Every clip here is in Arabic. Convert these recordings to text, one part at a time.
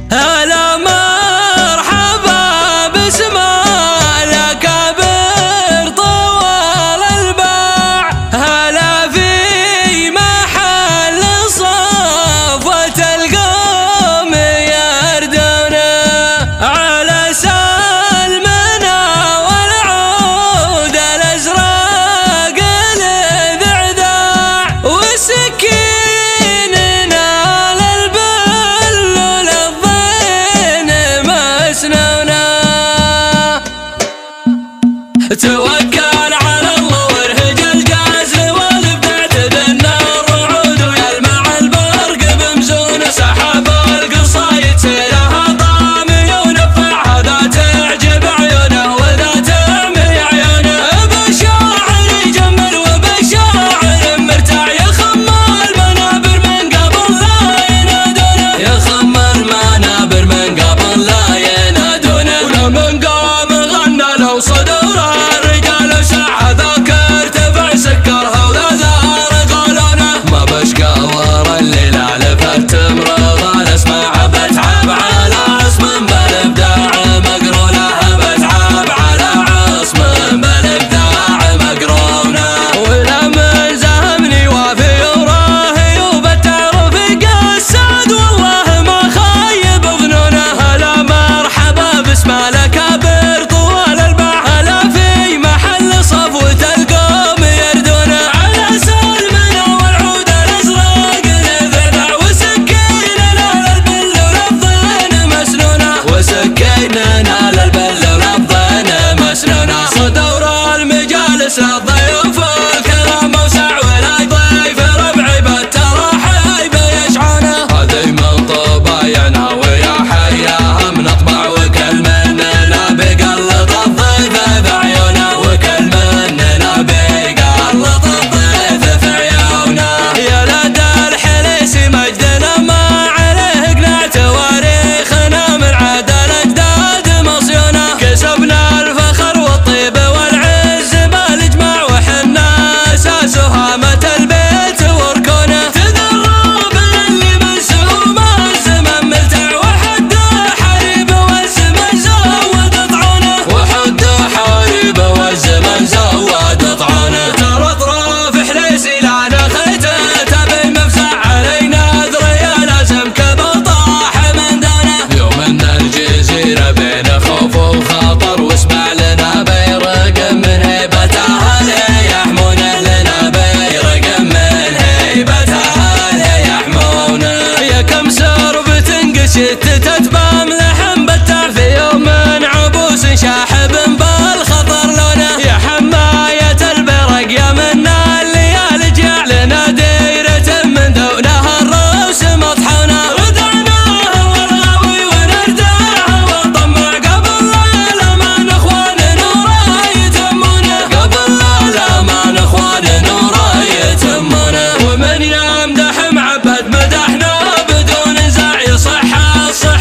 هلا مرحبا باسم الأكابر طوال الباع، هلا في محل صفوة القوم يردونه على سلمنا والعود الأزرق الذعذاع وسكيننا للبل وللضين مسنونا. توكل على الله وارهج الجازل والابداع تدنى الرعود ويلمع البرق بمزون سحب القصايد سيلها طامي ونفع هذا تعجب عيونه وذا تعمي عيونه. بشاعر يجمل وبشاعر مرتاع يخمى المنابر من قبل لا ينادونه، يخمى المنابر من قبل لا ينادونه. ولمن قام غنى لو صدور الرجال ساعة ذاك ارتفع سكرها ولا زار قالونه. ما بشقى ورا الليل الفت تمرض الاسماع بتعب على عصم بالابداع مقرونه، بتعب على عصم بالابداع مقرونه. ولمن زهمني وافي وراهي وبتعرف قساد والله ما خايب ظنونه. هلا مرحبا باسم الأكابر طوال الباع، هلا في محل صفوة القوم يردونه على سلمنا والعود الأزرق الذعذاع وسكيننا للبل وللضين مسنونه، وسكيننا للبل وللضين مسنونه. صدور المجالس الضيوف الكرام وسع ولا ضيف ربعي بالتراحيب يشعونه. هذي من طبايعنا ويا حياها بنطبع وكل مننا بقلط الضيف في عيونه، وكل مننا بقلط الضيف في عيونه. يا لدى الحليسي مجدنا ما عليه قناع تواريخنا من عاد الأجداد مصيونه. كسبنا الفخر والطيب والعز بالاجماع وحنا اساس هامة البيت وركونه. تذرب اللي منسوم الزمن ملتع وحد حريب والزمن زود طعونه، وحد حريب والزمن زود طعونه. ترى اطراف حليسي لا نخيته تبي مفزع علينا ذريا لازم كبطاح من دونه. يوم ان الجزيرة بين خوف وخطر واسمع لنا بيرق من هيبة اهله يحمونه، لنا بيرق من هيبة اهله يحمونه. يا كم سرب تنقشت تتبام لحم بتاع في يوم عبوس شاحب بالخطر لونه. يا حماية البرق يا منا الليالي جعلنا ديرة من دونها الروس مطحونه. ردعناها والغاوي ونرداها والطمع قبل لا ما نخوان نورا يتمونه، قبل لا ما نخوان نورا يتمونه. ومن يمدح معبد مدحنا بدون نزاع يصح الصح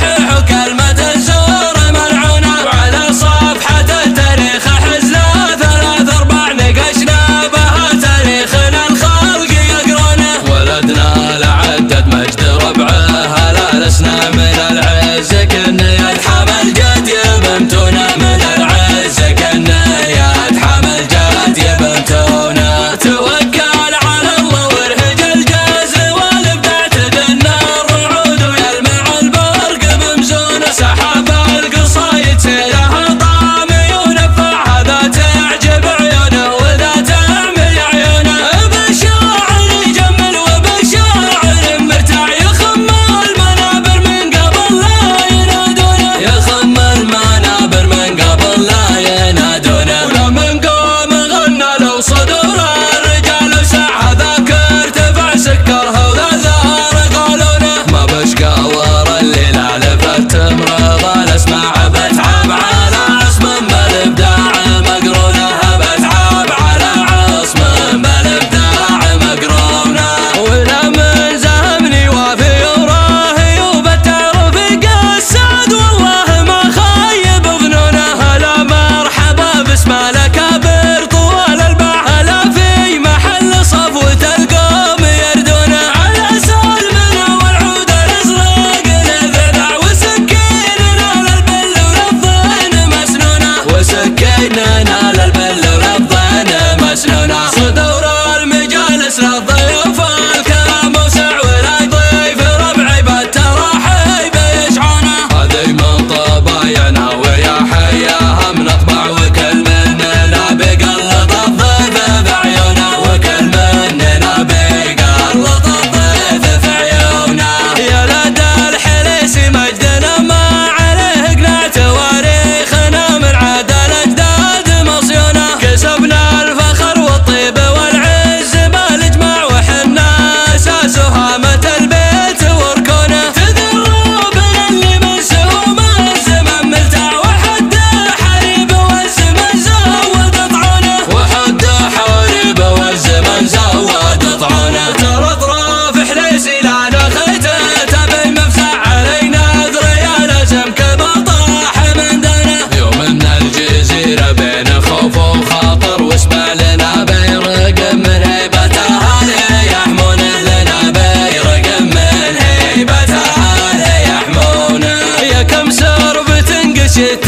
الشتاء